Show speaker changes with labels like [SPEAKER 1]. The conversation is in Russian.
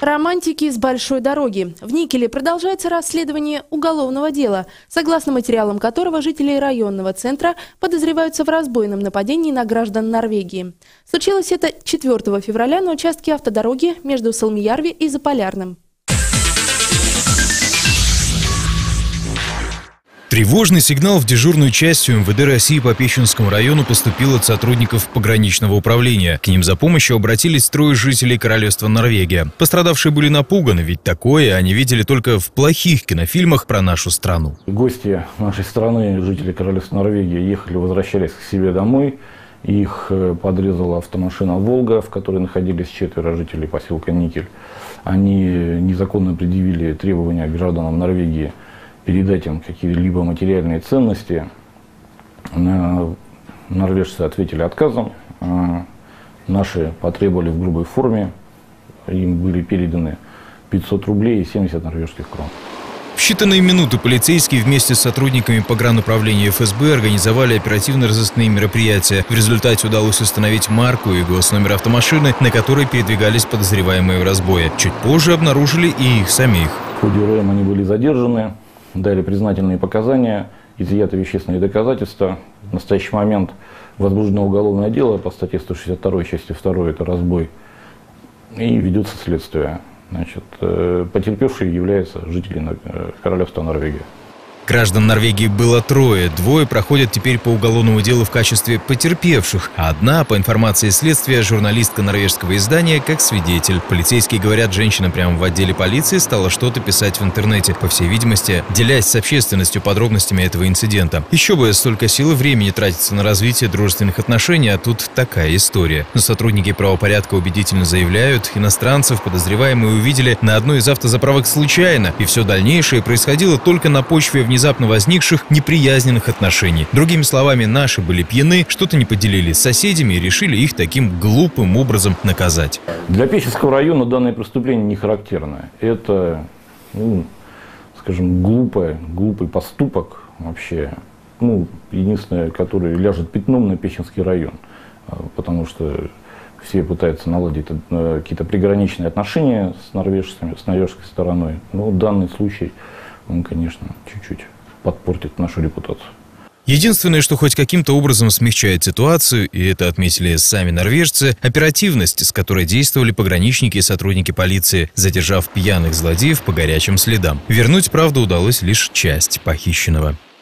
[SPEAKER 1] Романтики с большой дороги. В Никеле продолжается расследование уголовного дела, согласно материалам которого жители районного центра подозреваются в разбойном нападении на граждан Норвегии. Случилось это 4 февраля на участке автодороги между Салмиярви и Заполярным.
[SPEAKER 2] Тревожный сигнал в дежурную часть МВД России по Пещенскому району поступил от сотрудников пограничного управления. К ним за помощью обратились 3 жителей Королевства Норвегия. Пострадавшие были напуганы, ведь такое они видели только в плохих кинофильмах про нашу страну.
[SPEAKER 3] Гости нашей страны, жители Королевства Норвегии, возвращались к себе домой. Их подрезала автомашина «Волга», в которой находились 4 жителей поселка Никель. Они незаконно предъявили требования к гражданам Норвегии передать им какие-либо материальные ценности. Норвежцы ответили отказом. Наши потребовали в грубой форме. Им были переданы 500 рублей и 70 норвежских крон.
[SPEAKER 2] В считанные минуты полицейские вместе с сотрудниками погрануправления ФСБ организовали оперативно-розыскные мероприятия. В результате удалось установить марку и госномер автомашины, на которой передвигались подозреваемые в разбое. Чуть позже обнаружили и их самих.
[SPEAKER 3] В ходе РМ они были задержаны, дали признательные показания, изъяты вещественные доказательства. В настоящий момент возбуждено уголовное дело по статье 162 части 2, это разбой, и ведется следствие. Потерпевшие являются жителями Королевства Норвегии.
[SPEAKER 2] Граждан Норвегии было 3, 2 проходят теперь по уголовному делу в качестве потерпевших, а 1, по информации следствия, журналистка норвежского издания, как свидетель. Полицейские говорят, женщина прямо в отделе полиции стала что-то писать в интернете, по всей видимости, делясь с общественностью подробностями этого инцидента. Еще бы столько сил и времени тратится на развитие дружественных отношений, а тут такая история. Но сотрудники правопорядка убедительно заявляют, иностранцев подозреваемые увидели на одной из автозаправок случайно, и все дальнейшее происходило только на почве внезапно возникших неприязненных отношений. Другими словами, наши были пьяны, что-то не поделились с соседями и решили их таким глупым образом наказать.
[SPEAKER 3] Для Пещенского района данное преступление не характерно. Это, скажем, глупый поступок вообще. Единственное, который ляжет пятном на Пещенский район. Потому что все пытаются наладить какие-то приграничные отношения с норвежцами, с норвежской стороной. Но данный случай, он, конечно, чуть-чуть подпортит нашу репутацию.
[SPEAKER 2] Единственное, что хоть каким-то образом смягчает ситуацию, и это отметили сами норвежцы, оперативность, с которой действовали пограничники и сотрудники полиции, задержав пьяных злодеев по горячим следам. Вернуть, правда, удалось лишь часть похищенного.